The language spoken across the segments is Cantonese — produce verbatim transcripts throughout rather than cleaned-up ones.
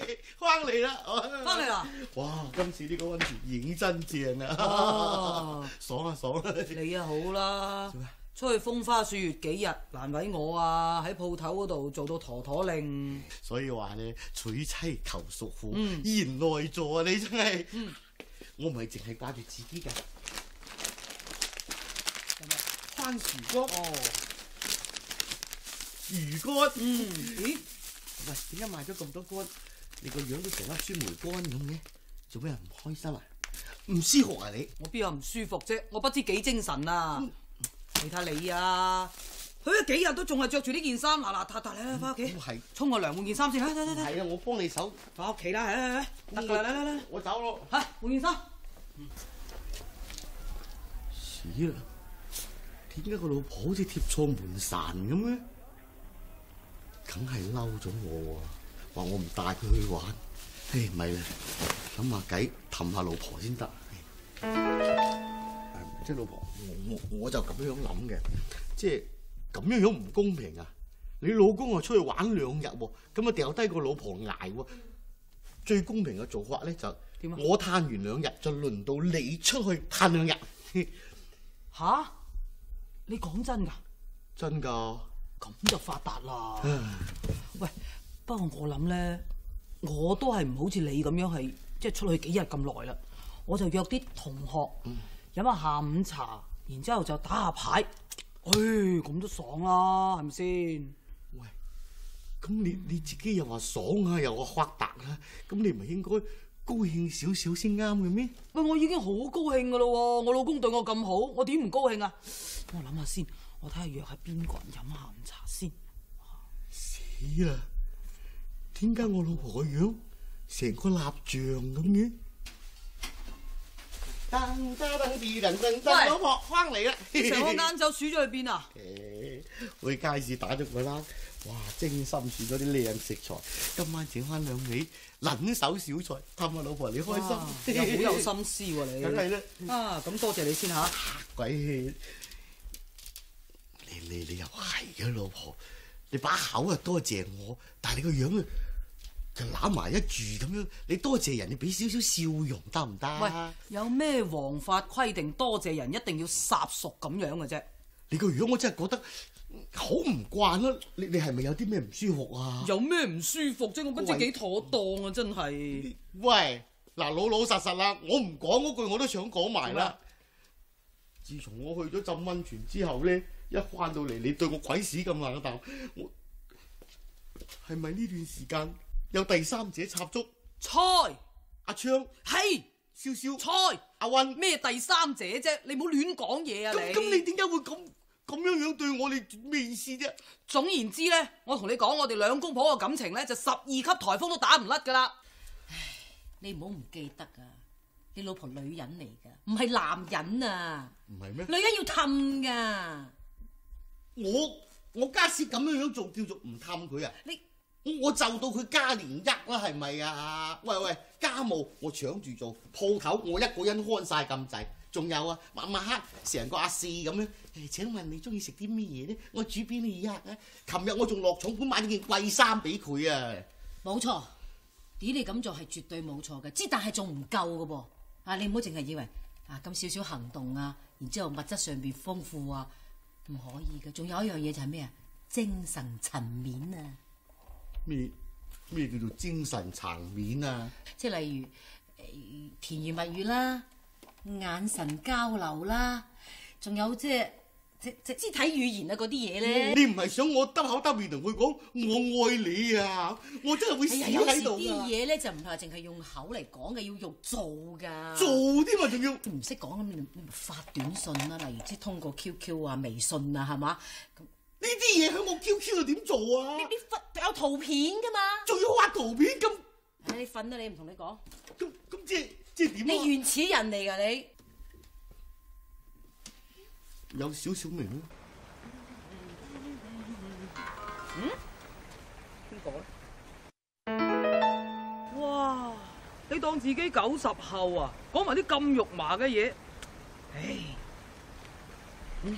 翻嚟啦！ 翻嚟啦！ 哇，今次呢個溫泉認真正啊！ 哦， 爽啊爽啊！ 你啊好啦做咩？ 出去風花雪月幾日，難為我啊！喺鋪頭嗰度做到陀陀令， 所以話咧，娶妻求淑婦， 嗯賢內助啊！你真係， 嗯， 我唔係淨係掛住自己㗎。番薯乾哦， 魚乾， 嗯，咦？ 喂，點解賣咗咁多乾？你個樣都成粒酸梅乾咁嘅，做咩唔開心啊？唔舒服啊你？ 我邊有唔舒服啫？我不知幾精神啊！ 嗯你睇你啊，去咗幾日都仲係着住呢件衫，邋邋遢遢，嚟啦，翻屋企， 係沖個涼換件衫先，嚟嚟嚟嚟， 係啊，我幫你手， 翻屋企啦，嚟嚟嚟，得㗎啦，嚟嚟嚟， 我走咯。 嚇換件衫。 死啦！點解個老婆好似貼錯門閂咁嘅？梗係嬲咗我喎，話我唔帶佢去玩。唉，咪啦，諗下計氹下老婆先得。即係老婆，我我我就咁樣諗嘅，即係咁樣樣唔公平啊！你老公啊出去玩兩日喎，咁啊掉低個老婆捱喎。最公平嘅做法咧就點啊？ 我嘆完兩日，就輪到你出去嘆兩日。 吓？你講真㗎？ 真㗎？ 咁就發達啦！喂，不過我諗咧，我都係唔好似你咁樣係即係出去幾日咁耐啦。我就約啲同學飲下下午茶，然之後就打下牌。唉，咁都爽啦，係咪先？ 喂，咁你你自己又話爽啊，又話發達啊，咁你唔係應該高興少少先啱嘅咩？ 喂，我已經好高興噶啦喎！我老公對我咁好，我點唔高興啊？我諗下先，我睇下約下邊個人飲下午茶先。 死啦！點解我老婆個樣成個蠟像咁嘅？噔噔噔噔噔噔，老婆翻嚟啦！ 成個晏晝鼠咗去邊啊？ 誒，去街市打咗個啦，哇！精心選咗啲靚食材，今晚整翻兩味撚手小菜，氹下老婆你開心， 又好有心思喎你。 梗係啦。 啊，咁多謝你先嚇。 鬼氣！你你你又係嘅老婆，你把口啊多謝我，但係你個樣啊就攬埋一住咁樣，你多謝人，你俾少少笑容得唔得？ 喂，有咩王法規定多謝人一定要霎熟咁樣嘅啫？ 你個樣我真係覺得好唔慣啦！你你係咪有啲咩唔舒服啊？ 有咩唔舒服啫？我不知幾妥當啊！真係。 喂，嗱老老實實啦，我唔講嗰句我都想講埋啦。自從我去咗浸溫泉之後咧，一翻到嚟你對我鬼屎咁冷淡，我係咪呢段時間有第三者插足？ 菜阿昌係少少菜阿溫咩第三者啫？你唔好亂講嘢啊！ 咁咁你點解會咁咁樣樣對我？你咩意思啫？ 總言之咧，我同你講，我哋兩公婆嘅感情咧就十二級颱風都打唔甩噶啦。 唉，你唔好唔記得啊！你老婆女人嚟噶，唔係男人啊！ 唔係咩？ 女人要氹噶。 我我家私咁樣樣做叫做唔氹佢啊？ 你我就到佢加年一啦，係咪啊？喂喂，家務我搶住做，鋪頭我一個人看晒咁滯，仲有啊，晚晚黑成個阿四咁樣。誒，請問你中意食啲咩嘢咧？我煮俾你呀！啊，琴日我仲落重本買咗件貴衫俾佢啊！ 冇錯，啲你咁做係絕對冇錯嘅，之但係仲唔夠嘅噃。啊，你唔好淨係以為啊咁少少行動啊，然之後物質上邊豐富啊，唔可以嘅。仲有一樣嘢就係咩啊？精神層面啊！ 咩咩叫做精神層面啊？ 即係例如、呃、甜言蜜語啦、眼神交流啦，仲有即係即即肢體語言啊嗰啲嘢咧。 你唔係想我得口得面同佢講我愛你啊？我真係會死喺度㗎。 有時啲嘢咧就唔係話淨係用口嚟講嘅，要用做㗎。 做添啊，仲要唔識講咁，你咪發短信啦，例如即係通過 Q Q 啊、微信啊，係嘛？咁呢啲嘢喺我 Q Q 度點做啊？ 你你發有圖片㗎嘛？ 仲要畫圖片咁？ 唉，你瞓啦，你唔同你講。 咁咁即係即係點啊？ 你原始人嚟㗎你。 有少少明啊。 嗯？邊個咧？哇！你當自己九十後啊？講埋啲咁肉麻嘅嘢。唉。嗯。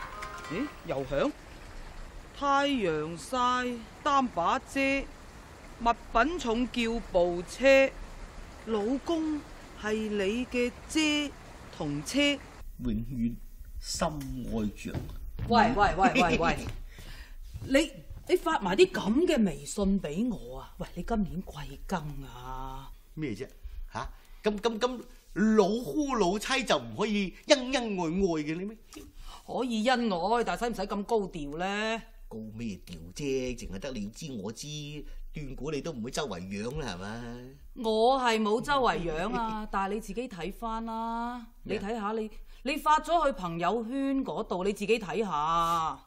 咦？又響？太陽曬擔把遮， 物品重叫部車，老公係你嘅姐同車。 永遠深愛着。 喂喂喂喂喂，你你發埋啲咁嘅微信俾我啊？喂，你今年貴庚啊？ 咩啫？吓咁咁咁老夫老妻就唔可以恩恩愛愛嘅你咩？ 可以恩愛，但係使唔使咁高調咧？ 高咩調啫？淨係得你知我知，斷估你都唔會周圍養啦，係嘛？ 我係冇周圍養啊，但係你自己睇翻啦，你睇下你你發咗去朋友圈嗰度，你自己睇下。啊！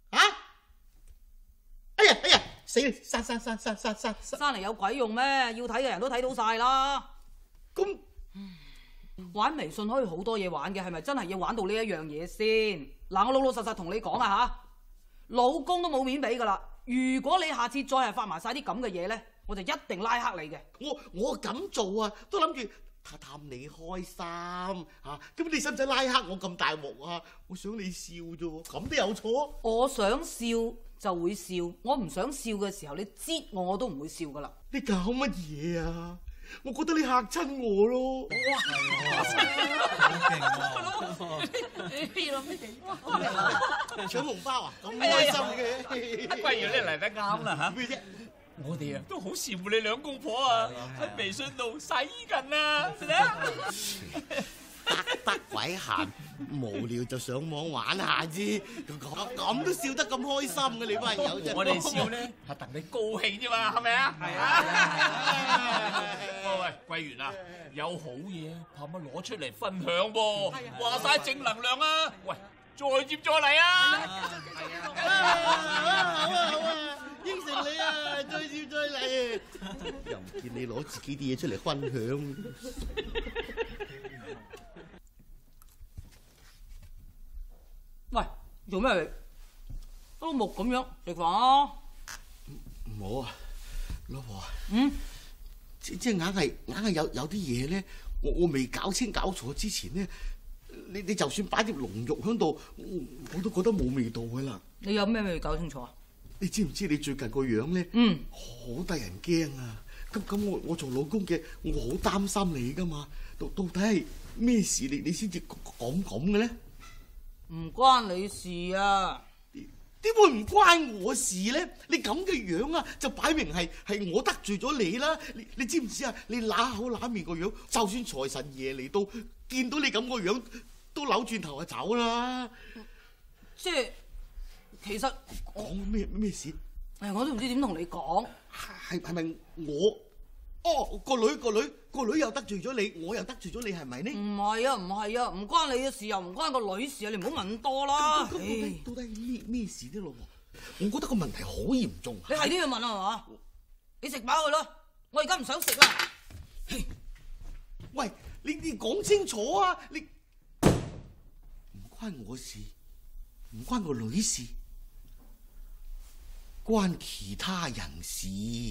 哎呀哎呀，死啦！刪刪刪刪刪刪刪刪嚟有鬼用咩？要睇嘅人都睇到晒啦。 咁玩微信可以好多嘢玩嘅，係咪真係要玩到呢一樣嘢先？嗱，我老老實實同你講啊吓，老公都冇面俾噶啦。如果你下次再係發埋晒啲咁嘅嘢咧，我就一定拉黑你嘅。 我我咁做啊，都諗住探探你開心嚇。咁你使唔使拉黑我咁大鑊啊？我想你笑啫喎，咁都有錯？ 我想笑就會笑，我唔想笑嘅時候，你擠我我都唔會笑噶啦。 你搞乜嘢啊？我覺得你嚇親我咯。哇！好勁喎！搶紅包啊！咁開心嘅。 阿貴兒你嚟得啱啦嚇。 咩啫？ 我哋啊都好羨慕你兩公婆啊，喺微信度洗緊啊，係咪啊？ 得得鬼閒，無聊就上網玩下啫。咁咁都笑得咁開心嘅，你班友真係。 我哋笑咧係戥你高興啫嘛，係咪啊？係啊！喂喂，貴園啊，有好嘢怕乜攞出嚟分享噃？話晒正能量啊！喂，再接再厲啊！ 好啊好啊，應承你啊，再接再厲。又唔見你攞自己啲嘢出嚟分享。 喂，做咩嚟？都木咁樣食飯啊！ 唔好啊，老婆啊。 嗯。 即即硬係硬係有有啲嘢咧，我我未搞清搞錯之前咧，你你就算擺碟龍肉喺度，我都覺得冇味道噶啦。 你有咩未搞清楚啊？ 你知唔知你最近個樣咧？ 嗯。 好得人驚啊！咁咁我我做老公嘅，我好擔心你噶嘛。到到底係咩事你你先至講咁嘅咧？ 唔關你事啊！ 點會唔關我事咧？你咁嘅樣啊，就擺明係係我得罪咗你啦！你你知唔知啊？你揦口揦面個樣，就算財神爺嚟到見到你咁個樣，都扭轉頭就走啦！ 即係其實講咩咩事？ 誒，我都唔知點同你講。 係係咪我？哦，個女個女個女又得罪咗你，我又得罪咗你，係咪呢？ 唔係啊，唔係啊，唔關你嘅事，又唔關個女事啊！你唔好問多啦。 到底到底咩咩事呢？老婆，我覺得個問題好嚴重。 你係都要問啊，係嘛？你食飽佢啦，我而家唔想食啦。 喂，你你講清楚啊！你唔關我事，唔關個女事，關其他人事。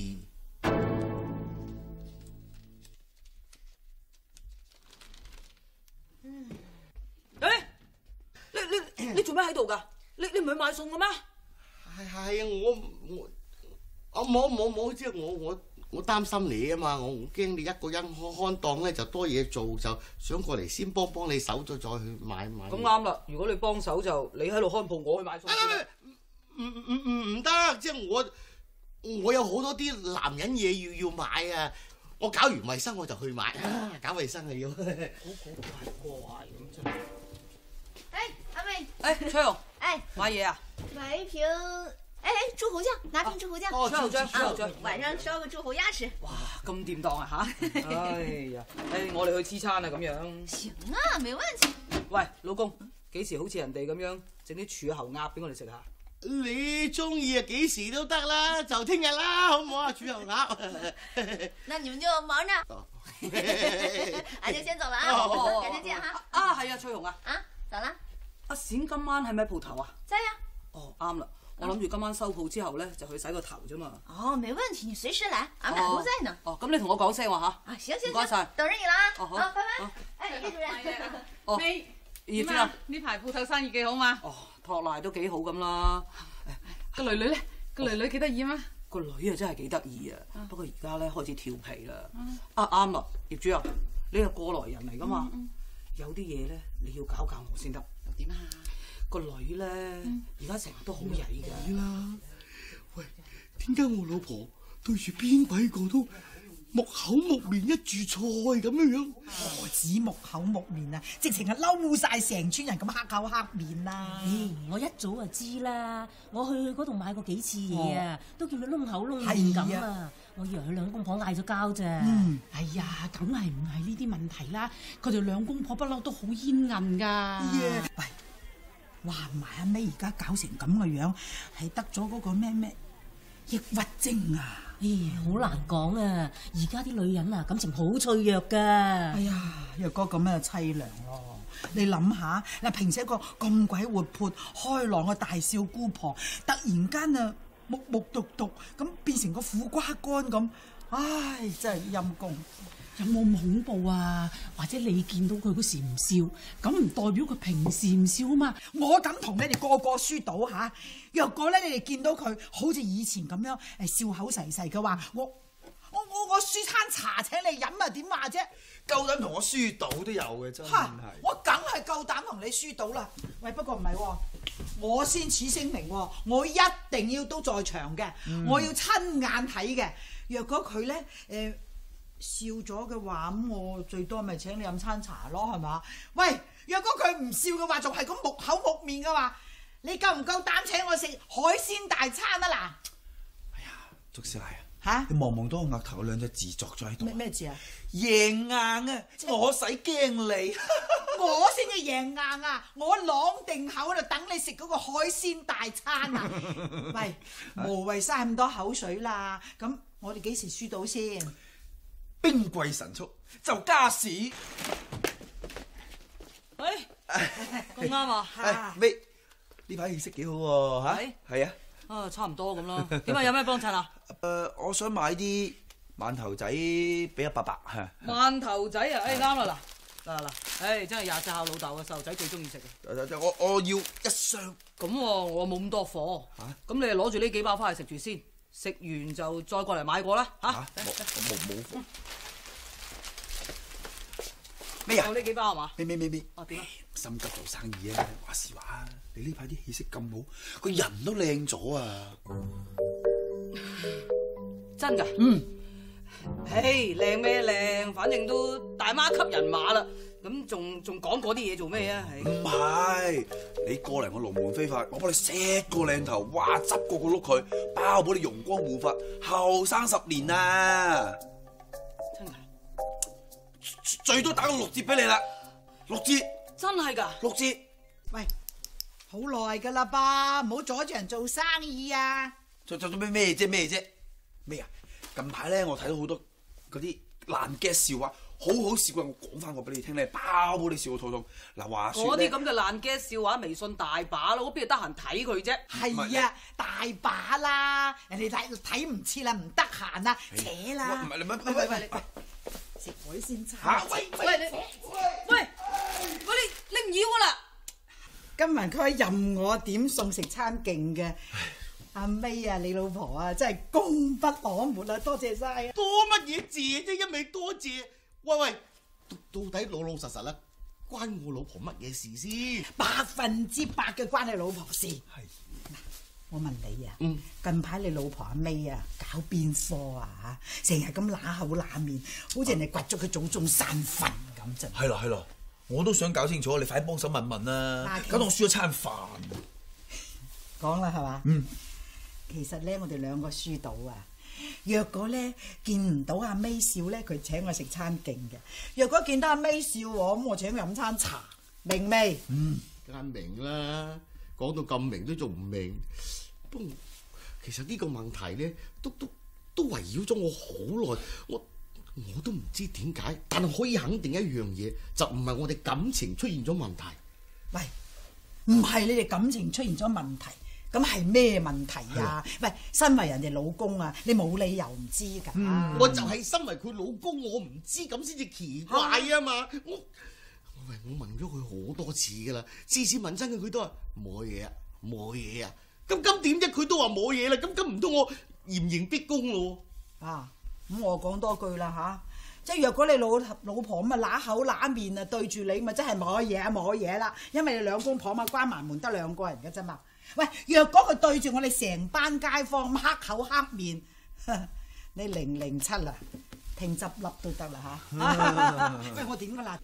你做咩喺度㗎？你你唔係買餸嘅咩？ 係係啊，我我我冇冇冇，即係我我我擔心你啊嘛，我驚你一個人看看檔咧就多嘢做，就想過嚟先幫幫你手，再再去買買。 咁啱啦！如果你幫手就你喺度看鋪，我去買餸。 唔唔唔唔得，即係我我有好多啲男人嘢要要買啊！我搞完衞生我就去買，啊、搞衞生係要。好怪怪咁真。 哎，阿妹。 哎，崔勇。 哎， 買嘢啊？ 買一瓶，哎哎，豬猴醬，拿瓶豬猴醬。 哦， 豬猴醬，豬猴醬。 晚上燒個豬猴鴨吃。 哇，咁掂當啊嚇！哎呀，誒，我哋去黐餐啊咁樣。 行啊，沒問題。 喂，老公，幾時好似人哋咁樣整啲柱侯鴨俾我哋食下？ 你中意啊，幾時都得啦，就聽日啦，好唔好啊？柱侯鴨。 那你們就忙着。俺就先走了啊，改天見哈。 啊，係啊，翠紅啊。 啊，走啦。 阿冼今晚喺咪鋪頭啊？ 在呀。 哦，啱啦，我諗住今晚收鋪之後咧，就去洗個頭啫嘛。 哦，沒問題，你隨時來，俺們倆都在呢。 哦，咁你同我講聲話吓。 啊，行行唔該晒， 等着你啦。 哦好。 啊，拜拜。哎，葉主任。 哦。 你葉主任， 呢排鋪頭生意幾好嘛？ 哦，托賴都幾好咁啦。 個女女咧，個女女幾得意嘛？ 個女啊真係幾得意啊，不過而家咧開始調皮啦。啊啱啦，葉主任，你係過來人嚟噶嘛？有啲嘢咧你要教教我先得。 點啊？ 個女咧而家成日都好曳㗎。 啦，喂，點解我老婆對住邊鬼個都木口木面一柱菜咁樣樣？ 何止木口木面啊，直情係嬲晒成村人咁黑口黑面啊！ 咦，我一早就知啦，我去佢嗰度買過幾次嘢啊，都叫佢窿口窿面咁啊！我以為佢兩公婆嗌咗交咋。 嗯，哎呀，梗係唔係呢啲問題啦，佢哋兩公婆不嬲都好煙韌噶。喂，話唔埋阿 May 而家搞成咁嘅樣，係得咗嗰個咩咩抑鬱症啊！ 咦，好難講啊！而家啲女人啊，感情好脆弱噶。 哎呀，若果咁樣就凄涼咯。你諗下，嗱，平時一個咁鬼活潑開朗嘅大少姑婆，突然間啊木木獨獨咁變成個苦瓜乾咁，唉，真係陰公。有冇咁恐怖啊？或者你見到佢嗰時唔笑，咁唔代表佢平時唔笑啊嘛？我敢同你哋個個輸賭嚇。若果咧你哋見到佢好似以前咁樣誒笑口噬噬嘅話，我我我我輸餐茶請你飲啊，點話啫？ 夠膽同我輸賭都有嘅，真係。 我梗係夠膽同你輸賭啦。喂，不過唔係喎，我先此聲明喎，我一定要都在場嘅，嗯、我要親眼睇嘅。若果佢咧誒笑咗嘅話，咁我最多咪請你飲餐茶咯，係嘛？喂，若果佢唔笑嘅話，仲係咁木口木面嘅話，你夠唔夠膽請我食海鮮大餐啊？嗱， 哎呀，祝師奶啊！ 嚇！ 你望望到我額頭兩隻字作咗喺度。 咩咩字啊？ 贏硬啊！我使驚你， 我先至贏硬啊！我朗定口喺度等你食嗰個海鮮大餐啊！喂，無謂嘥咁多口水啦。咁我哋幾時輸到先？ 兵貴神速就加時。 誒，咁啱啊！ 誒，咩？呢排氣色幾好喎嚇？係啊。 啊，差唔多咁啦。點啊？有咩幫襯啊？ 誒，我想買啲饅頭仔俾阿伯伯嚇。 饅頭仔啊！誒啱啦嗱嗱嗱，誒真係廿四孝老豆嘅細路仔最中意食嘅。 我我要一箱。 咁喎，我冇咁多貨。嚇？咁你攞住呢幾包翻去食住先，食完就再過嚟買過啦嚇。 嚇？冇冇貨。咩啊？ 有呢幾包係嘛？ 咩咩咩咩？ 哦點啊？ 心急做生意啊！話時話，你呢排啲氣色咁好，個人都靚咗啊！ 真㗎？嗯。嘿，靚咩靚？反正都大媽級人馬啦，咁仲仲講嗰啲嘢做咩啊？ 唔係，你過嚟我龍門飛髮，我幫你 set 個靚頭，哇，執個個碌佢，包保你容光煥發，後生十年啊！ 真㗎？ 最多打個六折俾你啦，六折。 真係㗎？ 六折。 喂，好耐㗎啦噃，唔好阻住人做生意啊！ 做做做咩咩啫咩啫？咩啊？近排咧，我睇到好多嗰啲爛 gag 笑話，好好笑嘅，我講翻個俾你聽咧，包保你笑到肚痛。嗱，話説咧， 嗰啲咁嘅爛 gag 笑話，微信大把咯，我邊度得閒睇佢啫？ 係啊，大把啦，人哋睇睇唔切啦，唔得閒啊，扯啦！ 唔係你唔係喂喂喂，食海鮮餐。 嚇！喂喂你喂喂你你唔要我啦！ 今日佢任我點餸食餐勁嘅。阿 May 啊，你老婆啊，真係功不可沒啊！多謝晒啊！ 多乜嘢謝啫？一味多謝。喂喂，到底老老實實啦，關我老婆乜嘢事先？ 百分之百嘅關你老婆事。 係。 嗱，我問你啊， 嗯， 近排你老婆阿 May 啊，搞邊科啊？嚇，成日咁揦口揦面，好似人哋掘咗佢祖宗山墳咁啫。 係咯係咯，我都想搞清楚，你快啲幫手問問啦，搞到我輸咗餐飯。 講啦係嘛？ 嗯。 其實咧，我哋兩個輸到啊！若果咧見唔到阿 May 笑咧，佢請我食餐勁嘅；若果見到阿 May 笑我，咁我請佢飲餐茶，明未？ 嗯，梗係明啦。講到咁明都仲唔明？不過其實呢個問題咧，都都都圍繞咗我好耐，我我都唔知點解。但係可以肯定一樣嘢，就唔係我哋感情出現咗問題。 喂，唔係你哋感情出現咗問題。咁係咩問題啊？喂，身為人哋老公啊，你冇理由唔知㗎。 嗯、我就係身為佢老公，我唔知咁先至奇怪啊嘛！啊我喂，我問咗佢好多次㗎啦，次次問親佢，佢都話冇嘢啊，冇嘢啊。咁咁點啫？佢都話冇嘢啦。咁咁唔通我嚴刑逼供咯。 啊，咁我講多句啦吓，即係若果你老老婆咁啊揦口揦面啊對住你，咪真係冇嘢啊冇嘢啦，因為你兩公婆嘛關埋門得兩個人嘅啫嘛。喂，若果佢對住我哋成班街坊咁黑口黑面，你零零七啦，聽執笠都得啦吓。喂，我點噶啦？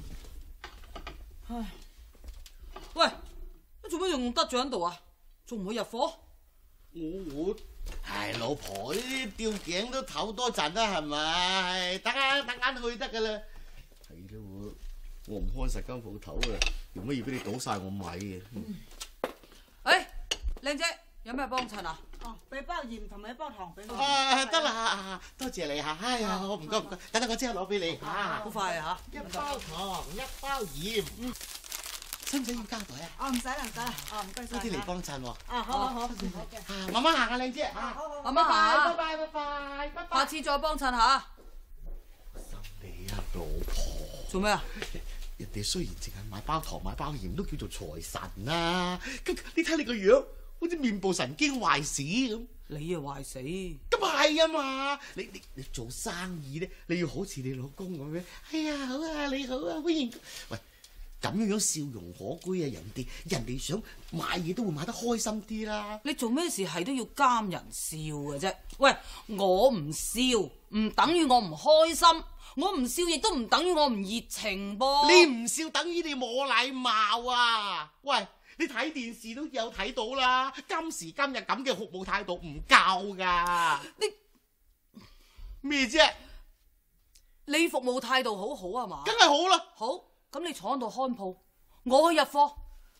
唉，喂，你做咩仲得咗喺度啊？仲唔去入伙？ 我我，唉，老婆呢啲吊頸都唞多陣啦，係咪？等間等間去得噶啦。係咯，我我唔開實間鋪頭啊，做乜要俾你倒晒我米嘅？ 誒，靚姐，有咩幫襯啊？ 哦，俾包鹽同埋一包糖俾我。 啊，得啦，多謝你嚇。哎呀，我唔該唔該，等等我即刻攞俾你嚇。 好快啊嚇！ 一包糖，一包鹽。嗯，使唔使要膠袋啊？ 哦，唔使啦唔使啦，哦唔該晒。 多啲嚟幫襯喎。 啊，好好好，好嘅。 啊，慢慢行啊，靚姐嚇。 慢慢行啊！ 拜拜拜拜拜拜。 下次再幫襯下。 你啊，老婆。 做咩啊？ 人哋雖然淨係買包糖買包鹽都叫做財神啦，咁你睇你個樣好似面部神經壞死咁。 你啊壞死！ 咁係啊嘛，你你你做生意咧，你要好似你老公咁樣。哎呀，好啊，你好啊，歡迎。喂，咁樣樣笑容可掬啊，人哋人哋想買嘢都會買得開心啲啦。 你做咩事係都要監人笑嘅啫？喂，我唔笑唔等於我唔開心。我唔笑亦都唔等於我唔熱情噃。 你唔笑等於你冇禮貌啊！喂，你睇電視都有睇到啦，今時今日咁嘅服務態度唔夠噶。 你咩啫？ 你服務態度好好啊嘛？ 梗係好啦。 好，咁你坐喺度看鋪，我去入貨。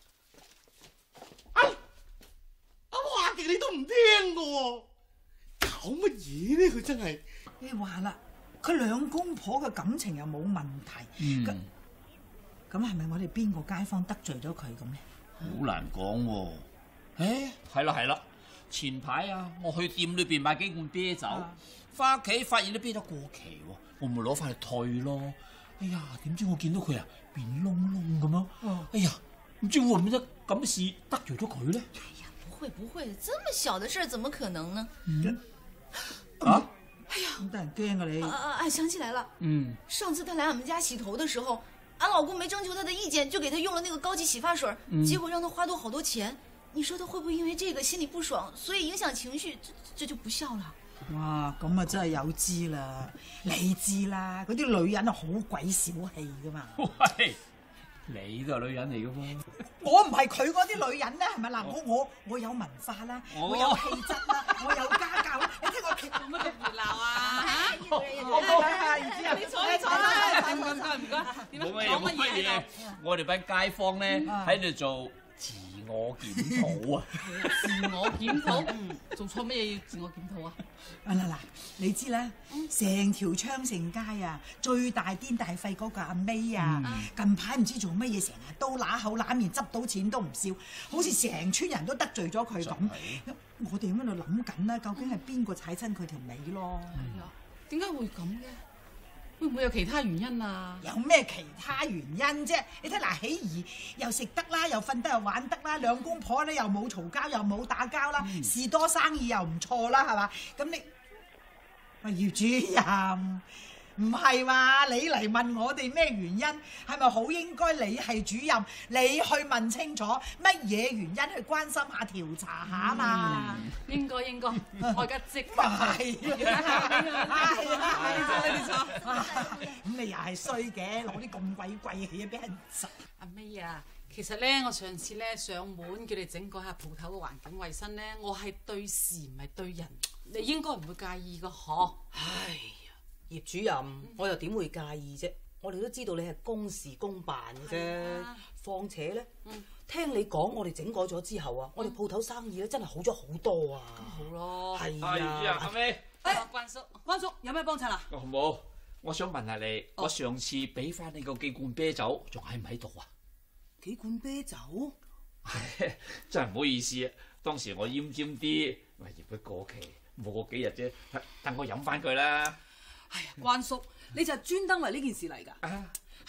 啊！我話極你都唔聽噶喎，搞乜嘢呢？佢真係。 你話啦。佢兩公婆嘅感情又冇問題，咁咁係咪我哋邊個街坊得罪咗佢咁咧？ 好難講喎。誒，係啦係啦，前排啊，我去店裏邊買幾罐啤酒，翻屋企發現啲啤酒過期喎，我咪攞翻去退咯。哎呀，點知我見到佢啊變窿窿咁樣，哦、哎呀，唔知會唔會得咁嘅事得罪咗佢咧？ 哎呀，不會不會，這麼小的事怎麼可能呢？ 嗯、啊？ 哎呀，咁得人驚啊你！ 啊啊！想起來了， 嗯， 上次他來我們家洗頭的時候，俺老公沒徵求他的意見，就給他用了那個高級洗髮水， 嗯、 結果讓他花多好多錢。你說他會不會因為這個心裡不爽，所以影響情緒，這這就不孝了？ 哇，咁啊真係有知啦，你知啦，嗰啲女人啊好鬼小氣噶嘛。 喂，你都係女人嚟噶嘛？ 我唔係佢嗰啲女人咧，係咪嗱？我我我有文化啦， 哦、 我有氣質啦，我有家教啦。你聽我做乜咁熱鬧啊？嚇！我講下，唔知啊，你坐坐啦， 唔該唔該。 冇乜嘢冇乜嘢，我哋班街坊咧喺度做自我檢討啊！ 自我檢討，嗯，做錯乜嘢要自我檢討啊？ 啊嗱嗱，你知啦，成條昌盛街啊，最大癲大肺嗰個阿 May 啊，嗯、近排唔知做乜嘢，成日都揦口揦面，執到錢都唔笑，好似成村人都得罪咗佢咁。我哋喺度諗緊啦，究竟係邊個踩親佢條尾咯？ 係啊，點解會咁嘅？會唔會有其他原因啊？ 有咩其他原因啫？你睇嗱，喜兒又食得啦，又瞓得又玩得啦，兩公婆咧又冇嘈交，又冇打交啦，嗯、士多生意又唔錯啦，係嘛？咁你喂葉主任，唔係話你嚟問我哋咩原因，係咪好應該你係主任，你去問清楚乜嘢原因去關心下調查下啊嘛？ 嗯、應該應該，我而家即刻係，係啊， 你坐咁你又係衰嘅，攞啲咁鬼貴嘅嘢俾人執。 阿 May 啊，其實咧，我上次咧上門叫你整改下鋪頭嘅環境衛生咧，我係對事唔係對人，你應該唔會介意噶嗬？ 唉呀，葉主任，嗯、我又點會介意啫？我哋都知道你係公事公辦嘅啫。啊、況且咧，嗯、聽你講，我哋整改咗之後啊，嗯、我哋鋪頭生意咧真係好咗好多啊！ 咁好咯， 係啊，阿 May， 誒，關叔，關叔有咩幫襯啊？ 哦冇，我想問下你，哦、我上次俾翻你個幾罐啤酒，仲喺唔喺度啊？ 幾罐啤酒？ 真係唔好意思啊！當時我奄尖啲，咪嫌佢過期，冇過幾日啫，等我飲翻佢啦。 哎呀，關叔，你就係專登為呢件事嚟㗎？ 啊，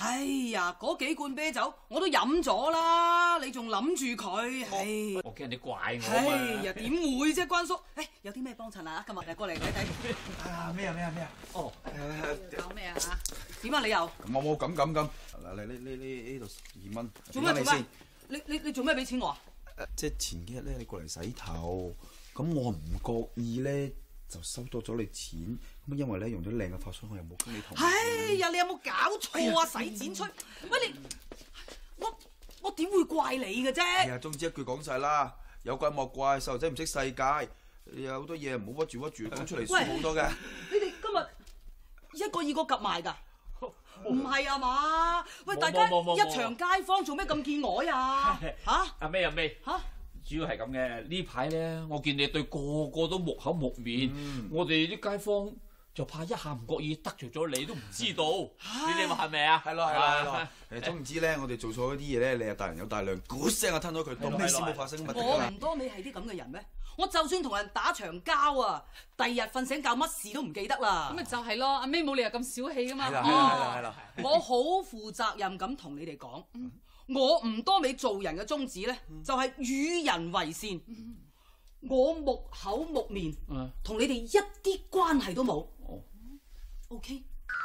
哎呀，嗰幾罐啤酒我都飲咗啦，你仲諗住佢？唉， 我驚你怪我哎嘛。 呀，點會啫，關叔？誒，有啲咩幫襯啊？今日嚟過嚟睇睇。 啊咩啊咩啊咩啊！ 哦， 搞咩啊？ 點啊？你又我冇咁咁咁，嗱你呢呢呢呢度十二蚊， 做咩做咩俾返你先？？ 你你你做咩俾錢我啊？ 誒即係前幾日咧，你過嚟洗頭，咁我唔覺意咧就收多咗你錢，咁因為咧用咗靚嘅髮梳，我又冇跟你同意。 哎呀，你有冇搞錯啊？使錢吹？喂你，我我點會怪你嘅啫？ 係啊，總之一句講晒啦，有怪莫怪，細路仔唔識世界，有好多嘢唔好屈住屈住，講出嚟輸好多嘅。 你哋今日一個二個夾埋㗎？唔係啊嘛？喂， 冇大家冇冇冇一場街坊做咩咁見外啊？嚇阿妹阿妹， 嚇！ 主要係咁嘅。呢排咧，我見你對個個都木口木面，我哋啲街坊就怕一下唔覺意得罪咗你都唔知道。你哋話係咪啊？ 係咯係咯係咯，誒總言之咧，我哋做錯嗰啲嘢咧，你又大人有大量，咕聲就吞咗佢，當咩事冇發生咪得㗎啦我唔多美係啲咁嘅人咩？我就算同人打場交啊，第二日瞓醒覺乜事都唔記得啦咁。咪就係咯，阿 May 冇理由咁小氣噶嘛。 係啦係啦係啦係啦， 我好負責任咁同你哋講，我唔多美做人嘅宗旨咧，就係與人為善。我木口木面， 嗯同你哋一啲關係都冇。OK。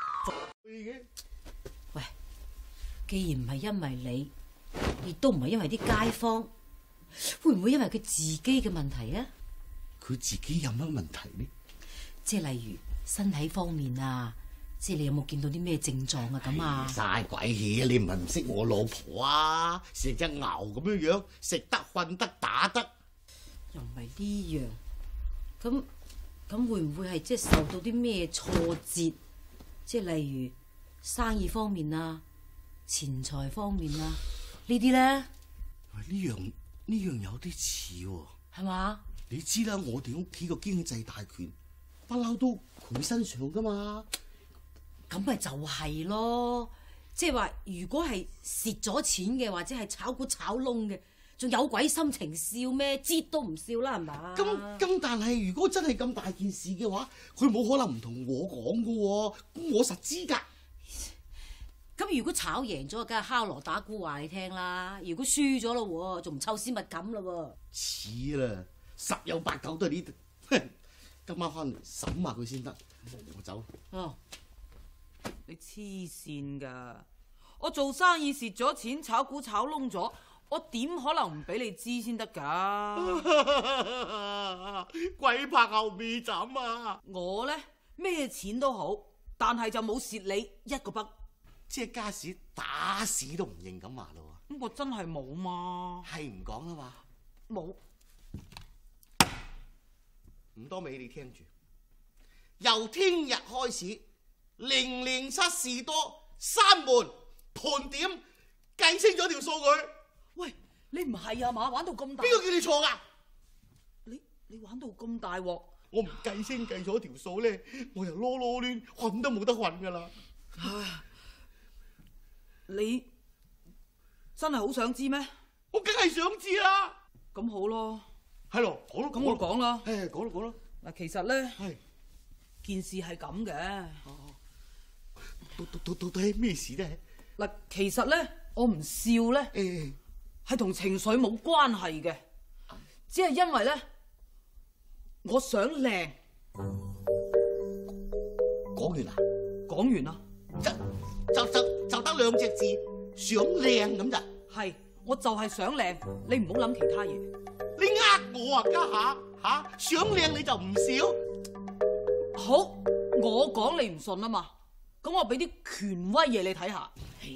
喂，既然唔係因為你，亦都唔係因為啲街坊，會唔會因為佢自己嘅問題啊？ 佢自己有乜問題呢？ 即係例如身體方面啊，即係你有冇見到啲咩症狀啊咁啊？ 嘥鬼氣啊！你唔係唔識我老婆啊？成隻牛咁樣樣，食得瞓得打得。 又唔係呢樣，咁咁會唔會係即係受到啲咩挫折？即係例如生意方面啊、錢財方面啊呢啲咧， 喂，呢樣呢樣有啲似喎。 係嘛？ 你知啦，我哋屋企個經濟大權不嬲都佢身上噶嘛。 咁咪就係咯，即係話如果係蝕咗錢嘅，或者係炒股炒窿嘅，仲有鬼心情笑咩？擠都唔笑啦，係嘛？ 咁咁，但係如果真係咁大件事嘅話，佢冇可能唔同我講噶喎，咁我實知㗎。 咁如果炒贏咗，梗係敲鑼打鼓話你聽啦；如果輸咗咯喎，仲唔臭屎密咁啦喎？ 似啦，十有八九都係呢度。今晚翻嚟審下佢先得，我走。 哦， 你黐線㗎！我做生意蝕咗錢，炒股炒窿咗，我點可能唔俾你知先得㗎？ 鬼拍後尾枕啊！ 我咧咩錢都好，但係就冇蝕你一個筆。 即係家屎打屎都唔認咁話咯咁我真係冇嘛？ 喎，係唔講啦嘛。 冇。 唔多美，你聽住。由聽日開始，零零七士多閂門盤點，計清咗條數佢。 喂，你唔係啊嘛？玩到咁大， 邊個叫你錯㗎？ 你你玩到咁大鑊， 我唔計清計咗條數咧，我又囉囉攣，混都冇得混㗎啦。 唉，你真係好想知咩？ 我梗係想知啦。 咁好咯， 係咯，講咯， 咁我講啦。 誒，講咯，講咯。 嗱，其實咧， 係件事係咁嘅。 到到到到底係咩事咧？ 嗱，其實咧，我唔笑咧， 誒， 係同情緒冇關係嘅，只係因為咧，我想靚。 講完啦， 講完啦， 就就就就得兩隻字，想靚咁咋？ 係，我就係想靚，你唔好諗其他嘢。 你呃我啊，家下吓想靚你就唔笑。 好，我講你唔信啊嘛，咁我俾啲權威嘢你睇下。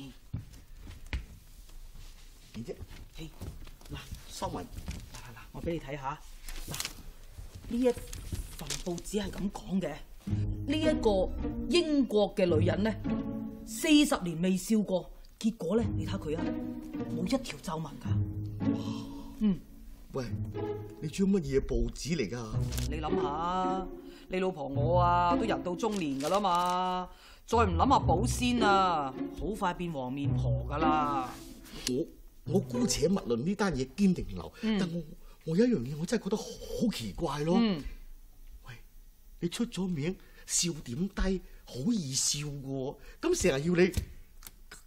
點啫？ 嘿，嗱， 收埋。 嗱嗱嗱，我俾你睇下。嗱，呢一份報紙係咁講嘅，呢一個英國嘅女人咧，四十年未笑過，結果咧，你睇下佢啊，冇一條皺紋㗎。嗯。 喂，你張乜嘢報紙嚟㗎？ 你諗下，你老婆我啊都人到中年噶啦嘛，再唔諗下保鮮啊，好快變黃面婆噶啦。 我我姑且勿論呢單嘢堅定流， 嗯、 但我我有一樣嘢我真係覺得好奇怪咯。 嗯、 喂，你出咗名笑點低，好易笑嘅喎，咁成日要你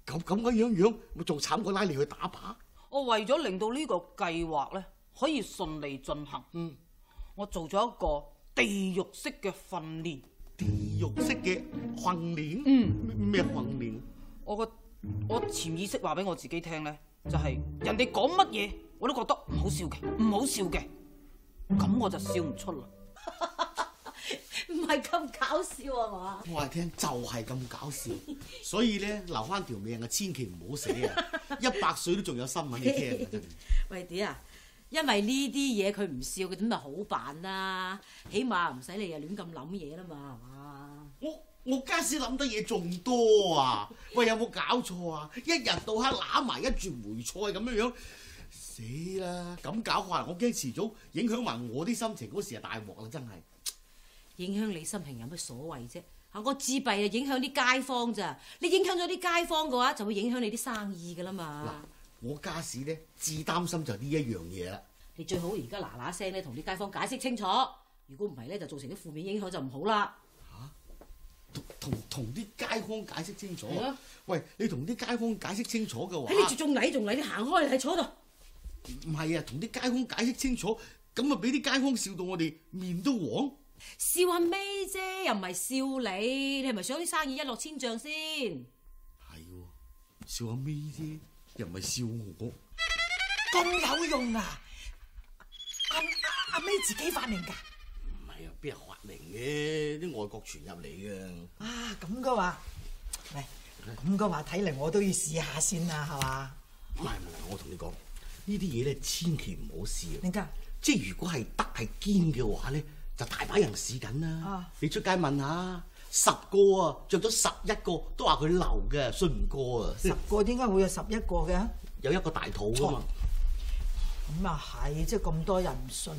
咁咁嘅樣樣，咪仲慘過拉你去打靶。 我為咗令到呢個計劃咧可以順利進行，嗯，我做咗一個地獄式嘅訓練。 地獄式嘅訓練？ 嗯， 咩訓練？ 我個我潛意識話俾我自己聽咧，就係、是、人哋講乜嘢我都覺得唔好笑嘅，唔好笑嘅，咁我就笑唔出啦。 唔係咁搞笑啊嘛！ 我話聽就係咁搞笑，所以咧留翻條命啊，千祈唔好死啊！一百歲都仲有新聞你聽啊！真係。 喂，點啊？因為呢啲嘢佢唔笑，佢點咪好辦啦？起碼唔使你又亂咁諗嘢啦嘛，係嘛？ 我我家私諗得嘢仲多啊！喂，有冇搞錯啊？一日到黑揦埋一住梅菜咁樣樣，死啦！咁搞法，我驚遲早影響埋我啲心情，嗰時啊大鑊啦，真係。 影響你心情有乜所謂啫？嚇，我自閉啊，影響啲街坊咋？你影響咗啲街坊嘅話，就會影響你啲生意噶啦嘛。 嗱，我家事咧至擔心就呢一樣嘢啦。 你最好而家嗱嗱聲咧同啲街坊解釋清楚，如果唔係咧就造成啲負面影響就唔好啦。 嚇、啊？同同同啲街坊解釋清楚。 係啊。 喂，你同啲街坊解釋清楚嘅話， 你仲仲禮仲禮，你行開喺坐度。 唔係啊，同啲街坊解釋清楚，咁啊俾啲街坊笑到我哋面都黃。 笑下咩啫？又唔係笑你，你係咪想啲生意一落千丈先？ 係喎，笑下咩啫？又唔係笑我。 咁有用啊！阿阿阿 May 自己發明㗎？ 唔係啊，邊有發明嘅？啲外國傳入嚟嘅。 啊，咁嘅話，喂，咁嘅話睇嚟我都要試下先啦，係嘛？ 唔係唔係，我同你講，呢啲嘢咧千祈唔好試。 點解？ 即係如果係得係堅嘅話咧，就大把人試緊啦。啊、你出街問下，十個啊着咗十一個都話佢流嘅，信唔過啊！ 十個點解會有十一個嘅？ 有一個大肚㗎嘛。 咁啊係，即係咁多人唔信。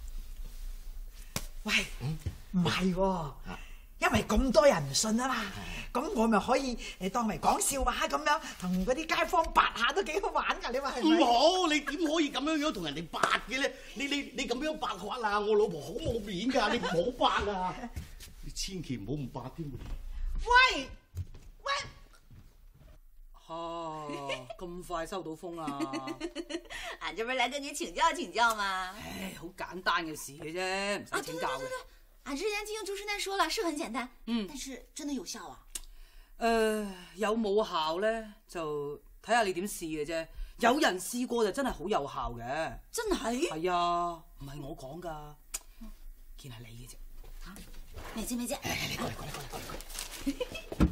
喂，唔係喎，因為咁多人唔信啊嘛，咁我咪可以誒當為講笑話咁樣，同嗰啲街坊八下都幾好玩㗎，你話係咪？ 唔好，你點可以咁樣樣同人哋八嘅咧？你你你咁樣八嘅話啊，我老婆好冇面㗎，你唔好八啊！你千祈唔好唔八添。 喂喂！ 哦，咁快收到風啊！ 俺這邊來跟你請教請教嘛。 唉，好簡單嘅事嘅啫，唔使請教嘅。 俺之前聽朱師奶說了，是很簡單， 嗯， 但是真的有效啊。 誒、呃，有冇效咧？就睇下你點試嘅啫。有人試過就真係好有效嘅。 真係？ 係啊，唔係我講㗎，見係你嘅啫。 嚇？美姐美姐， 嚟嚟嚟，過嚟過嚟過嚟過嚟過嚟。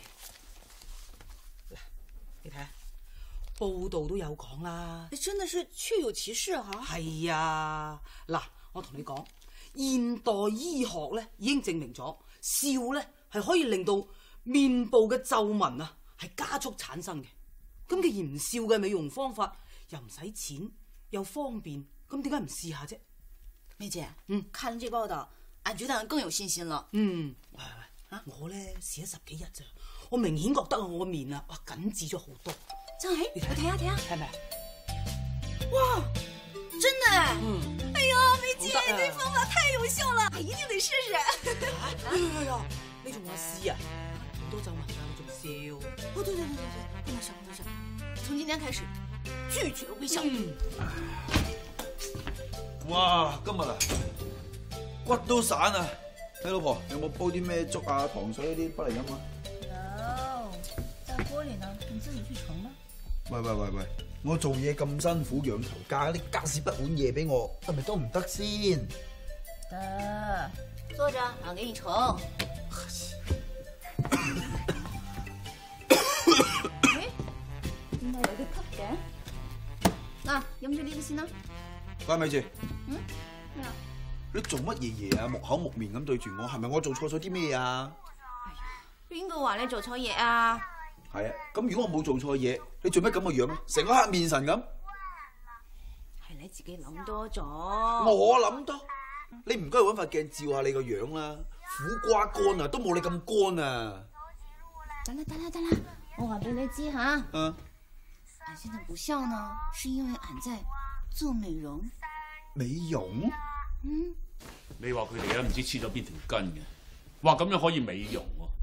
你睇下，報道都有講啦。 真的是確有其事嚇。 係啊，嗱，我同你講。現代醫學咧已經證明咗，笑咧係可以令到面部嘅皺紋啊係加速產生嘅。咁既然唔笑嘅美容方法又唔使錢又方便，咁點解唔試下啫？ 梅姐， 嗯， 看了這報道，俺覺得俺更有信心了。 嗯，喂喂，啊，我咧試咗十幾日咋，我明顯覺得我個面啊，哇緊緻咗好多。 真係？我睇下睇下， 係咪啊？ 哇，真的！ 嗯。 哎呦，梅姐，你這方法太有效了，我一定得試試。 哎呀呀，你仲話試啊？咁多皺紋啊，你仲笑？ 哦，對對對對對，不能笑不能笑，從今天開始拒絕微笑。 嗯。 哇，今日啊，骨都散啊！睇老婆有冇煲啲咩粥啊、糖水嗰啲不嚟飲啊？ 有，在鍋裏呢，你自己去盛吧。 喂喂喂喂！我做嘢咁辛苦養頭家，啲家事不滿嘢俾我，係咪都唔得先？ 得，坐着，俺給你盛。誒，點解有啲咳嘅？嗱，飲住呢個先啦。 乖咪住。 嗯？咩啊？ 你做乜嘢嘢啊？木口木面咁對住我，係咪我做錯咗啲咩啊？ 哎呀，邊個話你做錯嘢啊？ 係啊，咁如果我冇做錯嘢，你做咩咁個樣啊？成個黑面神咁。 係你自己諗多咗。 我諗多，你唔該揾塊鏡照下你個樣啦，苦瓜乾啊，都冇你咁乾啊。 得啦得啦得啦，我話俾你知吓。嗯。俺現在不笑呢，是因為俺在做美容。 美容？ 嗯。 你話佢哋咧唔知黐咗邊條筋嘅，話咁樣可以美容喎。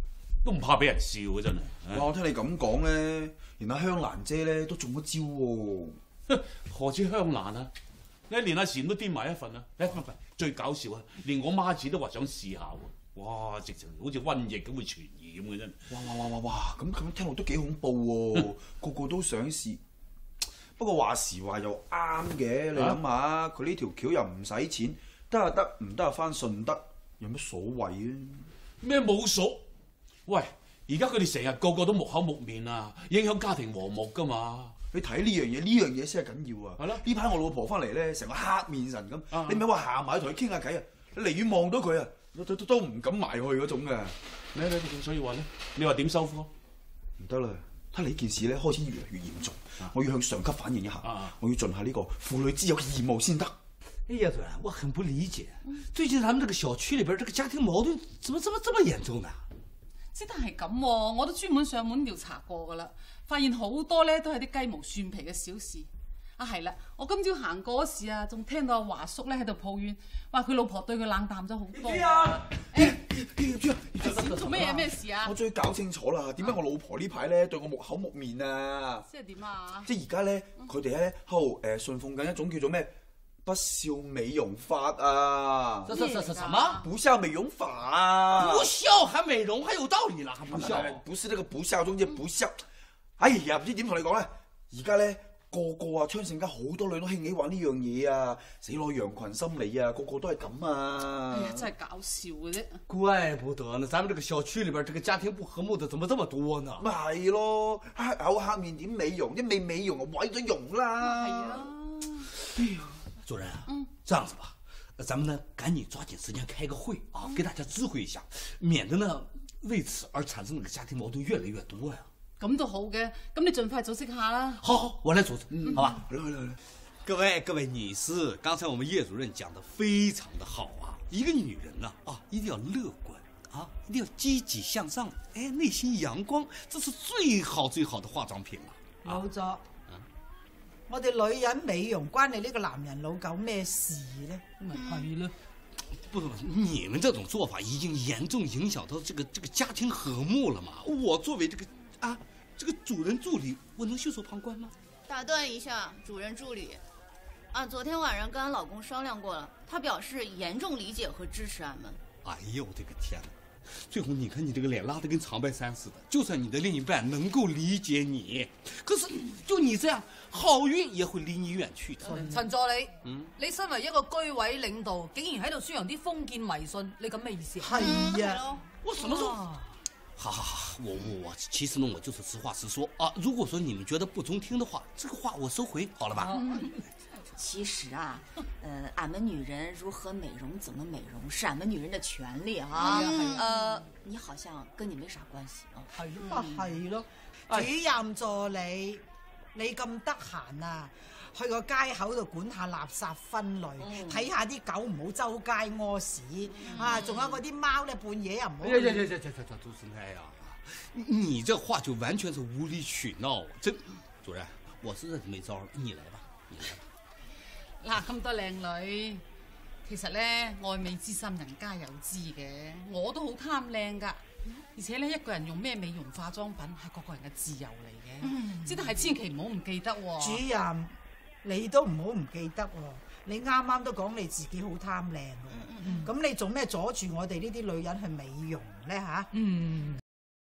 都唔怕俾人笑嘅真係。 哇！我聽你咁講咧，連阿香蘭姐咧都中咗招喎。 何止香蘭啊？你連阿禪都癲埋一份啊！誒唔係最搞笑啊！連我媽子都話想試下喎。哇！直情好似瘟疫咁會傳染嘅真係。 哇哇哇哇哇！咁咁樣聽落都幾恐怖喎，個個都想試。不過話時話又啱嘅，你諗下，佢呢條橋又唔使錢，得啊得，唔得啊翻順德，有乜所謂啊？ 咩冇數？喂！而家佢哋成日個個都木口木面啊，影響家庭和睦噶嘛。 你睇呢樣嘢，呢樣嘢先係緊要啊！ 係咯， 呢排我老婆翻嚟咧，成個黑面神咁， 啊、 你咪話行埋同佢傾下偈啊！你離遠望到佢啊，都都都唔敢埋去嗰種嘅。 你你所以話咧，你話點收科？ 唔得啦！睇嚟呢件事咧開始越嚟越嚴重，啊、我要向上級反映一下，啊、我要盡下呢個婦女之友嘅義務先得。 哎呀，主任，我很不理解，最近咱們這個小區裏邊這個家庭矛盾怎麼怎麼這麼嚴重呢？ 之但係咁，我都專門上門調查過㗎啦，發現好多咧都係啲雞毛蒜皮嘅小事。啊係啦，我今朝行過嗰時啊，仲聽到阿華叔咧喺度抱怨，話佢老婆對佢冷淡咗好多。 啊！ 做咩嘢？咩事啊？ 我終於搞清楚啦，點解我老婆呢排咧對我木口木面啊？ 即係點啊？ 即係而家咧，佢哋咧喺度誒信奉緊一種叫做咩不孝美容法啊！ 什什什什什麼？ 不孝美容法啊！ 不孝還美容，還有道理啦，還不孝？ 不是呢個不孝中之不孝。哎呀，唔知點同你講咧，而家咧。個個啊，昌盛街好多女都興起玩呢樣嘢啊！死攞羊群心理啊，個個都係咁啊！ 哎呀，真係搞笑嘅啫！ 怪不得呢，咱們這個小區裏邊這個家庭不和睦的怎麼這麼多呢？ 咪係咯，黑口黑面點美容？一味美容啊，毀咗容啦！ 係啊！ 哎呀，主任啊，嗯，這樣子吧，咱們呢趕緊抓緊時間開個會啊，給大家知會一下，免得呢為此而產生那個家庭矛盾越來越多呀。 咁都好嘅，咁你盡快組織下啦。 好好，我來組織，嗯、好吧。 來來來， 各位各位女士，剛才我們葉主任講得非常的好啊。一個女人呢，啊，一定要樂觀啊，一定要積極向上，哎，內心陽光，這是最好最好的化妝品啦。 冇錯，啊、我哋女人美容關你呢個男人老狗咩事呢？ 咪係咯。 不不，你們這種做法已經嚴重影響到這個這個家庭和睦了嘛。我作為這個啊。這個主任助理，我能袖手旁觀嗎？ 打斷一下，主任助理，啊，昨天晚上跟俺老公商量過了，他表示嚴重理解和支持俺們。 哎呦，我的個天哪！最後你看你這個臉拉得跟長白山似的，就算你的另一半能夠理解你，可是就你這樣，好運也會離你遠去的。 陳助理，嗯，你身為一個居委領導，竟然喺度宣揚啲封建迷信，你咁咩意思？ 係啊， 我什麼時候？好好好，我我我，其實呢，我就是實話實說啊。如果說你們覺得不中聽的話，這個話我收回，好了吧？ 嗯、其實啊，呃，俺們女人如何美容，怎麼美容，是俺們女人的權利啊。嗯、呃，你好像跟你沒啥關係啊。 係咯，啊係咯，主任助理，你咁得閒啊？去個街口度管下垃圾分類，睇下啲狗唔好周街屙屎啊！仲有嗰啲貓咧，半夜又唔好。 呀呀呀呀呀呀！杜生太呀，你這話就完全是無理取鬧。真，主任，我實在沒招了，你來吧，你來吧。 嗱，咁多靚女，其實咧愛美之心人家有知嘅，我都好貪靚㗎。而且咧，一個人用咩美容化妝品係個個人嘅自由嚟嘅，只但係千祈唔好唔記得喎。 主任。你都唔好唔記得喎！你啱啱都講你自己好貪靚喎，咁、嗯、你做咩阻住我哋呢啲女人去美容咧嚇？嗯。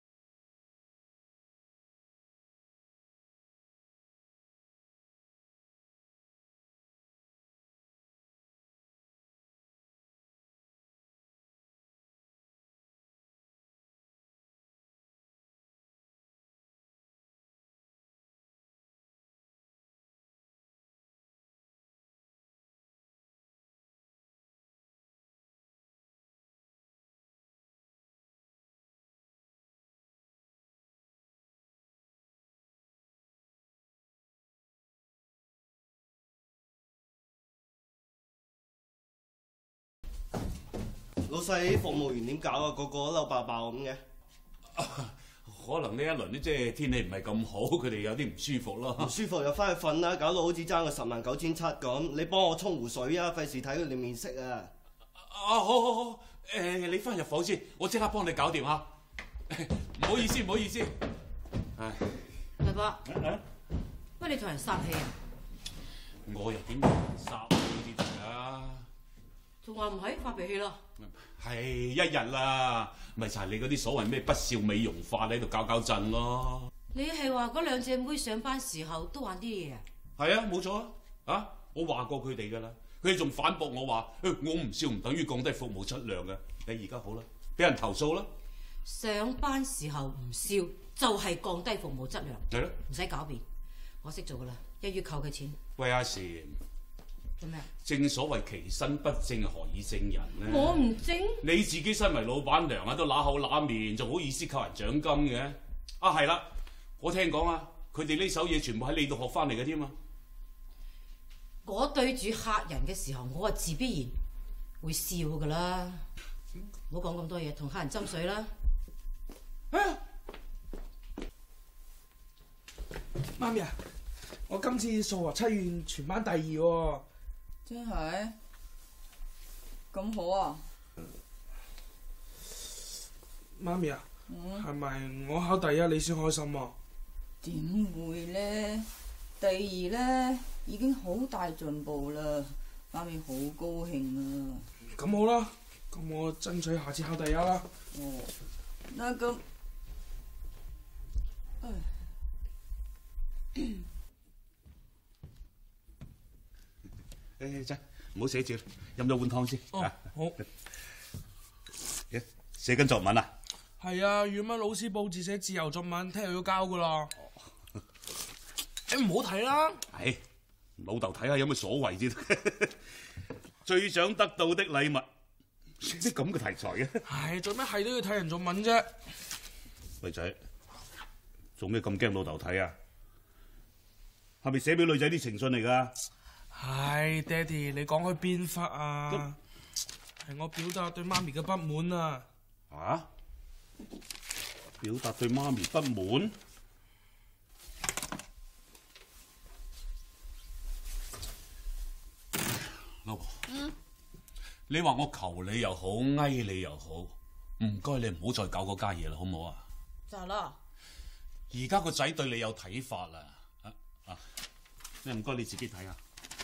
老細，服務員點搞啊？個個都嬲爆爆咁嘅。 可能呢一輪咧，即係天氣唔係咁好，佢哋有啲唔舒服咯。 唔舒服就翻去瞓啦，搞到好似爭個十萬九千七咁。你幫我沖壺水啊，費事睇佢哋面色啊。 啊，好好好，誒、呃，你翻入房先，我即刻幫你搞掂嚇。 唔好意思，唔好意思。唉， 大伯，喂，你同人撒氣啊？ 我又點同人撒呢啲嘢啊？ 仲話唔係發脾氣啦？ 係一日啦，咪就係你嗰啲所謂咩不孝美容法喺度搞搞震咯。 你係話嗰兩隻妹上班時候都玩啲嘢啊？ 係啊，冇錯啊！啊，我話過佢哋㗎啦，佢哋仲反駁我話，我唔笑唔等於降低服務質量嘅。你而家好啦，俾人投訴啦。 上班時候唔笑就係降低服務質量。 係咯， 唔使狡辯，我識做㗎啦，一於扣佢錢。 喂，阿禪， 做咩啊？ 正所謂其身不正，何以正人呢？ 我唔正。你自己身為老闆娘啊，都揦口揦面，仲好意思扣人獎金嘅？啊，係啦，我聽講啊，佢哋呢手嘢全部喺你度學翻嚟嘅添啊！ 我對住客人嘅時候，我係自必然會笑㗎啦。唔好講咁多嘢，同客人斟水啦。 啊！媽咪啊，我今次數學測驗全班第二喎。 真係？咁好啊？ 媽咪啊， 嗯， 係咪我考第一你先開心啊？ 點會呢？第二呢已經好大進步啦，媽咪好高興啊！ 咁好啦，咁我爭取下次考第一啦。 哦，那咁，唉。 誒真唔好寫字，飲咗碗湯先。 哦，好。 誒，寫緊作文啊？ 係啊，語文老師佈置寫自由作文，聽日要交噶啦。你唔好睇啦。 係，老豆睇下有咩所謂啫？最想得到的禮物，啲咁嘅題材嘅。 係，做咩係都要睇人作文啫？ 女仔，做咩咁驚老豆睇啊？係咪寫俾女仔啲情信嚟㗎？ 係，爹哋，你講開邊忽啊？係我表達對媽咪嘅不滿啊！ 啊？表達對媽咪不滿？老婆，嗯，你話我求你又好，哀你又好，唔該你唔好再搞嗰家嘢啦，好唔好啊？ 咋啦？ 而家個仔對你有睇法啦，啊啊！你唔該你自己睇下。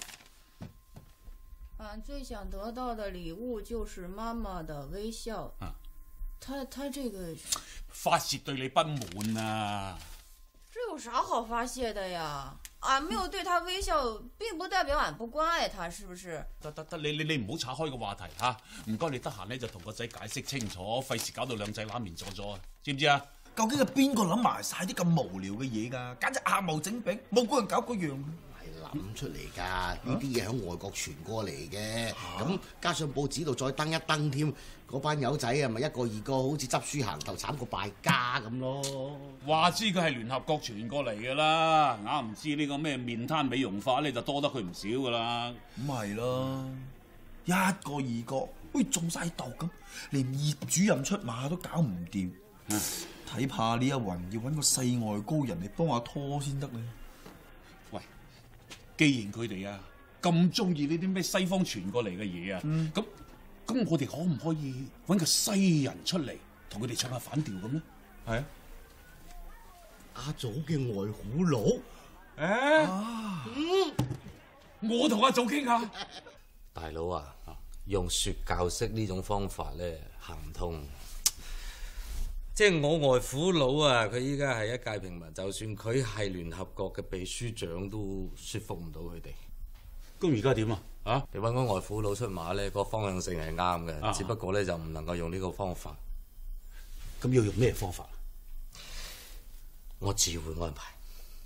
俺最想得到的禮物就是媽媽的微笑。啊，他他這個發洩對你不滿啊！ 這有啥好發洩的呀？俺沒有對他微笑，並不代表俺不關愛他，是不是？ 得得得，你你你唔好岔開個話題吓，唔該你得閒咧就同個仔解釋清楚，費事搞到兩仔攬面咗咗啊！知唔知啊？ 究竟係邊個諗埋晒啲咁無聊嘅嘢㗎？簡直阿茂整餅，冇個人搞嗰樣。 諗出嚟㗎，呢啲嘢喺外國傳過嚟嘅，咁、啊、加上報紙度再登一登添，嗰班友仔啊咪一個二個好似執輸行頭慘過敗家咁咯。 話知佢係聯合國傳過嚟㗎啦，啱唔知呢個咩面癱美容法咧就多得佢唔少㗎啦。 咁係咯，一個二個好似中晒毒咁，連葉主任出馬都搞唔掂，睇、嗯、怕呢一雲要揾個世外高人嚟幫下拖先得咧。 喂！既然佢哋啊咁中意呢啲咩西方傳過嚟嘅嘢啊，咁咁、嗯、我哋可唔可以揾個西人出嚟同佢哋唱下反調咁咧？係啊， 阿祖嘅外父佬，誒、 欸啊嗯，我同阿祖傾下。 大佬啊，用説教式呢種方法咧行唔通。即係我外父佬啊，佢依家係一介平民，就算佢係聯合國嘅秘書長，都說服唔到佢哋。 咁而家點啊？啊， 你揾個外父佬出馬咧，個方向性係啱嘅， 啊、 只不過咧就唔能夠用呢個方法。 咁要用咩方法？ 我自會安排。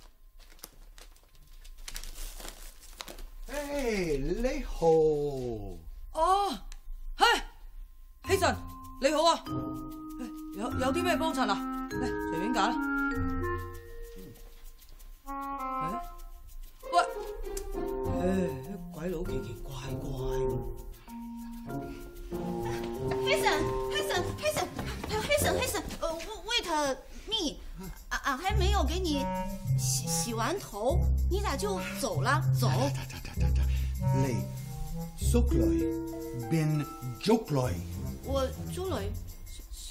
誒，你好。 哦，係，希神，你好啊。有有啲咩幫襯啊？嚟，隨便揀啦。誒，喂，誒，鬼佬奇奇怪怪。 黑神，黑神，黑神，黑神，黑神，呃，wait me，俺俺還沒有給你洗洗完頭，你咋就走了？走。 嚟，縮來，變捉來。 我捉來。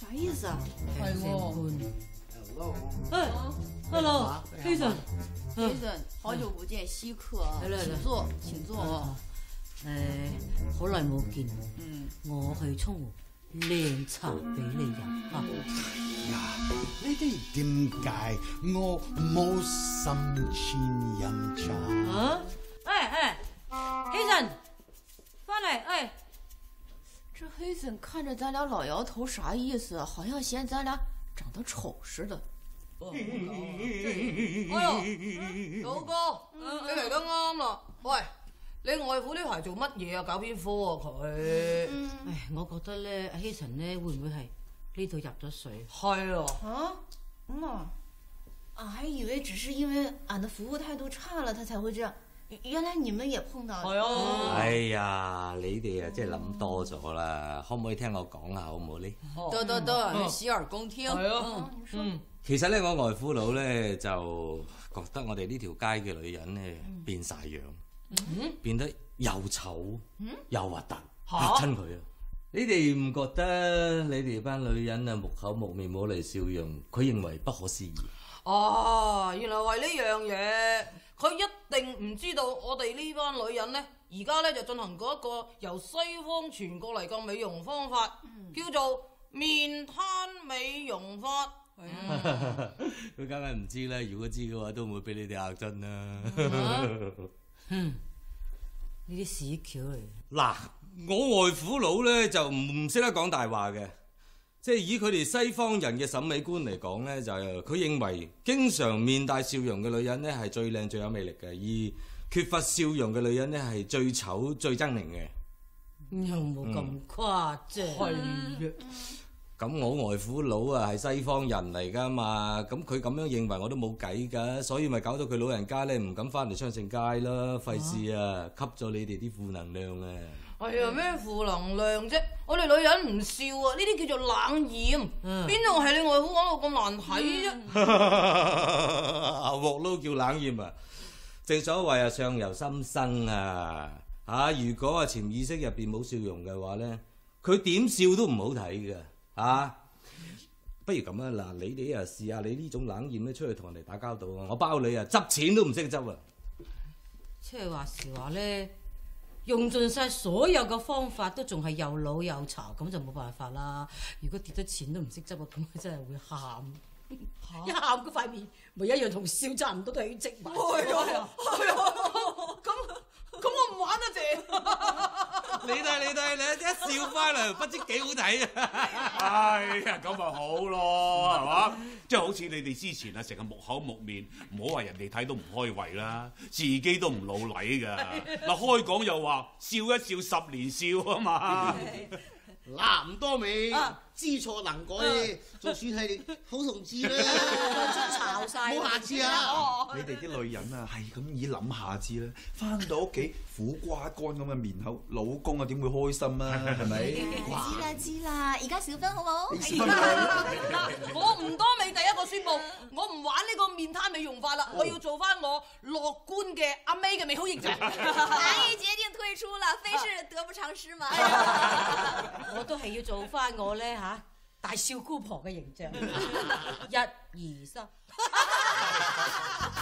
啥意思啊？ 係喎。 哎 ，hello，黑神， 黑神，好久不見，稀客，請坐，請坐。 誒，好耐冇見， 嗯， 我去沖壺靚茶俾你飲啊！ 呀，你哋點解我冇心情飲茶？ 啊！哎哎，黑神，翻嚟哎！ 這黑森看着咱倆老搖頭，啥意思？好像嫌咱倆長得醜似的。 哎呦，老哥，你嚟得啱啦！喂，你外父呢排做乜嘢啊？搞邊科啊佢？ 唉，我覺得咧，阿希臣咧會唔會係呢度入咗水？ 係啊。 啊？嗯啊，俺還以為只是因為俺的服務態度差了，他才會這樣。原來你們也碰到。 係啊。 哎呀，你哋啊，真係諗多咗啦，可唔可以聽我講下好唔好呢？ 得得得，洗耳恭聽。 係啊。 嗯。 其實咧，我外父佬咧就覺得我哋呢條街嘅女人咧變晒樣， 嗯、 變得又醜、嗯、又核突，嚇親佢啊！你哋唔覺得你哋班女人啊木口木面冇嚟笑容，佢認為不可思議？ 哦，原來為呢樣嘢，佢一定唔知道我哋呢班女人咧，而家咧就進行過一個由西方傳過嚟嘅美容方法，嗯、叫做面癱美容法。 佢梗係唔知啦，如果知嘅話，都唔會俾你哋嚇親啦。 嗯，呢啲屎橋嚟。 嗱，我外父佬咧就唔識得講大話嘅，即係以佢哋西方人嘅審美觀嚟講咧，就係佢認為經常面帶笑容嘅女人咧係最靚最有魅力嘅，而缺乏笑容嘅女人咧係最醜最猙獰嘅。 有冇咁誇張？係嘅。 咁我外父佬啊係西方人嚟㗎嘛，咁佢咁樣認為我都冇計㗎，所以咪搞到佢老人家咧唔敢翻嚟昌盛街啦，費事啊吸咗你哋啲負能量啊！ 哎呀，咩負能量啫？我哋女人唔笑啊，呢啲叫做冷豔，邊度係你外父講到咁難睇啫？ 鑊撈叫冷豔啊！正所謂啊，相由心生啊！嚇，如果啊潛意識入邊冇笑容嘅話咧，佢點笑都唔好睇㗎。啊，不如咁啊！嗱，你哋啊試下你呢種冷豔咧，出去同人哋打交道啊！我包你啊，執錢都唔識執啊！ 即係話時話咧，用盡晒所有嘅方法都仲係又老又巢，咁就冇辦法啦。如果跌咗錢都唔識執啊，咁佢真係會喊。一喊嗰塊面，咪一樣同笑差唔多，都係積埋。 係啊，係啊，咁咁我唔玩啦，姐。 你睇你睇你一笑翻嚟，不知幾好睇啊！ 哎呀，咁咪好咯，係嘛？即係好似你哋之前啊，成日木口木面，唔好話人哋睇都唔開胃啦，自己都唔老禮㗎。嗱，開講又話笑一笑十年少啊嘛。 男多美，知錯能改，就算係好同志啦， 炒晒， 冇下次啊！ 你哋啲女人啊，係咁以諗下次啦，翻到屋企苦瓜乾咁嘅面口，老公啊點會開心啊？係咪？ 知啦知啦，而家小芬好冇？ 嗱，我唔多美第一個宣佈，我唔玩呢個面癱美容法啦，我要做翻我樂觀嘅阿 May 嘅美好形象。 難以決定退出了，非是得不償失嘛。 我都係要做翻我咧嚇大少姑婆嘅形象，一二三。